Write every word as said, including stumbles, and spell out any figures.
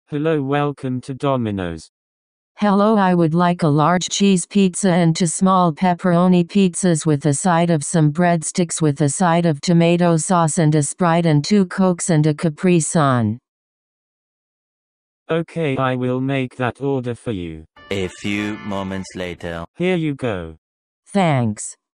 Hello, welcome to Domino's. Hello, I would like a large cheese pizza and two small pepperoni pizzas with a side of some breadsticks with a side of tomato sauce and a Sprite and two Cokes and a Capri Sun. Okay, I will make that order for you. A few moments later. Here you go. Thanks.